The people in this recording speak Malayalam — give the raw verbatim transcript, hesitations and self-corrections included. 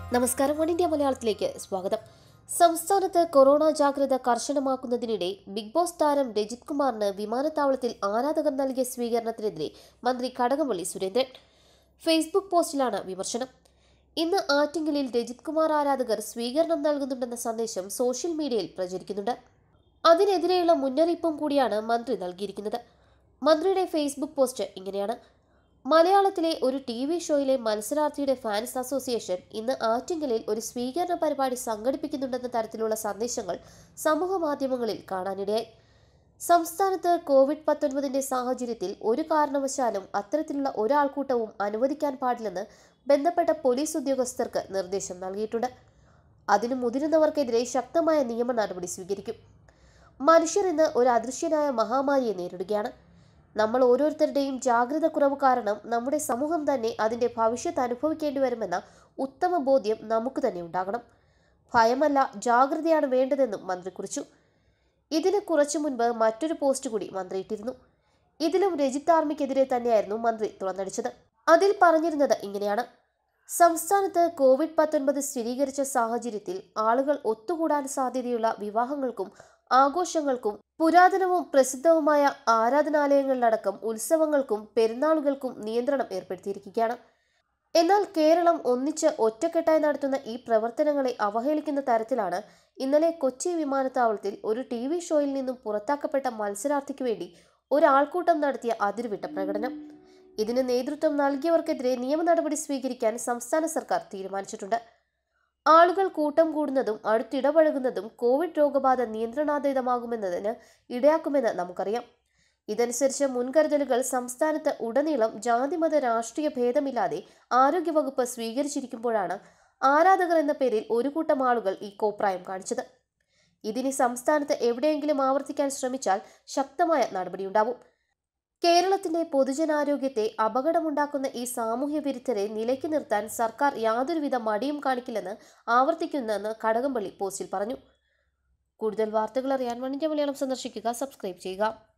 നമസ്കാരം, ഒണിന്ത്യ മലയാളത്തിലേക്ക് സ്വാഗതം. സംസ്ഥാനത്ത് കൊറോണ ജാഗ്രത കർശനമാക്കുന്നതിനിടെ ബിഗ് ബോസ് താരം രജിത് കുമാറിന് വിമാനത്താവളത്തിൽ ആരാധകർ നൽകിയ സ്വീകരണത്തിനെതിരെ മന്ത്രി കടകംപള്ളി സുരേന്ദ്രൻ. ഫേസ്ബുക്ക് പോസ്റ്റിലാണ് വിമർശനം. ഇന്ന് ആറ്റിങ്ങലിൽ രജിത് കുമാർ ആരാധകർ സ്വീകരണം നൽകുന്നുണ്ടെന്ന സന്ദേശം സോഷ്യൽ മീഡിയയിൽ പ്രചരിക്കുന്നുണ്ട്. അതിനെതിരെയുള്ള മുന്നറിയിപ്പും കൂടിയാണ് മന്ത്രി നൽകിയിരിക്കുന്നത്. മന്ത്രിയുടെ ഫേസ്ബുക്ക് പോസ്റ്റ് ഇങ്ങനെയാണ്: മലയാളത്തിലെ ഒരു ടി വി ഷോയിലെ മത്സരാർത്ഥിയുടെ ഫാൻസ് അസോസിയേഷൻ ഇന്ന് ആറ്റിങ്ങലിൽ ഒരു സ്വീകരണ പരിപാടി സംഘടിപ്പിക്കുന്നുണ്ടെന്ന തരത്തിലുള്ള സന്ദേശങ്ങൾ സമൂഹ മാധ്യമങ്ങളിൽ കാണാനിടയായി. സംസ്ഥാനത്ത് കോവിഡ് പത്തൊൻപതിന്റെ സാഹചര്യത്തിൽ ഒരു കാരണവശാലും അത്തരത്തിലുള്ള ഒരാൾക്കൂട്ടവും അനുവദിക്കാൻ പാടില്ലെന്ന് ബന്ധപ്പെട്ട പോലീസ് ഉദ്യോഗസ്ഥർക്ക് നിർദ്ദേശം നൽകിയിട്ടുണ്ട്. അതിനു മുതിരുന്നവർക്കെതിരെ ശക്തമായ നിയമ നടപടി സ്വീകരിക്കും. മനുഷ്യർ ഇന്ന് ഒരു അദൃശ്യനായ മഹാമാരിയെ നേരിടുകയാണ്. നമ്മൾ ഓരോരുത്തരുടെയും ജാഗ്രത കുറവ് കാരണം നമ്മുടെ സമൂഹം തന്നെ അതിന്റെ ഭവിഷ്യത്ത് അനുഭവിക്കേണ്ടി വരുമെന്ന ഉത്തമ ബോധ്യം നമുക്ക് തന്നെ ഉണ്ടാകണം. ഭയമല്ല, ജാഗ്രതയാണ് വേണ്ടതെന്നും മന്ത്രി കുറിച്ചു. ഇതിന് കുറച്ചു മുൻപ് മറ്റൊരു പോസ്റ്റ് കൂടി മന്ത്രി ഇട്ടിരുന്നു. ഇതിലും രജിത് ആർമിക്കെതിരെ തന്നെയായിരുന്നു മന്ത്രി തുറന്നടിച്ചത്. അതിൽ പറഞ്ഞിരുന്നത് ഇങ്ങനെയാണ്: സംസ്ഥാനത്ത് കോവിഡ് പത്തൊൻപത് സ്ഥിരീകരിച്ച സാഹചര്യത്തിൽ ആളുകൾ ഒത്തുകൂടാൻ സാധ്യതയുള്ള വിവാഹങ്ങൾക്കും ആഘോഷങ്ങൾക്കും പുരാതനവും പ്രസിദ്ധവുമായ ആരാധനാലയങ്ങളിലടക്കം ഉത്സവങ്ങൾക്കും പെരുന്നാളുകൾക്കും നിയന്ത്രണം ഏർപ്പെടുത്തിയിരിക്കുകയാണ്. എന്നാൽ കേരളം ഒന്നിച്ച് ഒറ്റക്കെട്ടായി നടത്തുന്ന ഈ പ്രവർത്തനങ്ങളെ അവഹേളിക്കുന്ന തരത്തിലാണ് ഇന്നലെ കൊച്ചി വിമാനത്താവളത്തിൽ ഒരു ടി വി ഷോയിൽ നിന്നും പുറത്താക്കപ്പെട്ട മത്സരാർത്ഥിക്ക് വേണ്ടി ഒരാൾക്കൂട്ടം നടത്തിയ അതിരുവിട്ട പ്രകടനം. ഇതിന് നേതൃത്വം നൽകിയവർക്കെതിരെ നിയമ നടപടി സ്വീകരിക്കാൻ സംസ്ഥാന സർക്കാർ തീരുമാനിച്ചിട്ടുണ്ട്. ആളുകൾ കൂട്ടം കൂടുന്നതും അടുത്തിടപഴകുന്നതും കോവിഡ് രോഗബാധ നിയന്ത്രണാതീതമാകുമെന്നതിന് ഇടയാക്കുമെന്ന് നമുക്കറിയാം. ഇതനുസരിച്ച് മുൻകരുതലുകൾ സംസ്ഥാനത്ത് ഉടനീളം ജാതിമത രാഷ്ട്രീയ ഭേദമില്ലാതെ ആരോഗ്യവകുപ്പ് സ്വീകരിച്ചിരിക്കുമ്പോഴാണ് ആരാധകർ എന്ന പേരിൽ ഒരു കൂട്ടം ആളുകൾ ഈ കോപ്രായം കാണിച്ചത്. ഇതിനി സംസ്ഥാനത്ത് എവിടെയെങ്കിലും ആവർത്തിക്കാൻ ശ്രമിച്ചാൽ ശക്തമായ നടപടിയുണ്ടാവും. കേരളത്തിന്റെ പൊതുജനാരോഗ്യത്തെ അപകടമുണ്ടാക്കുന്ന ഈ സാമൂഹ്യ വിരുദ്ധരെ നിലയ്ക്ക് നിർത്താൻ സർക്കാർ യാതൊരുവിധ മടിയും കാണിക്കില്ലെന്ന് ആവർത്തിക്കുന്നെന്ന് കടകംപള്ളി പോസ്റ്റിൽ പറഞ്ഞു. കൂടുതൽ വാർത്തകൾ അറിയാൻ ഒണിന്ത്യ മലയാളം സന്ദർശിക്കുക, സബ്സ്ക്രൈബ് ചെയ്യുക.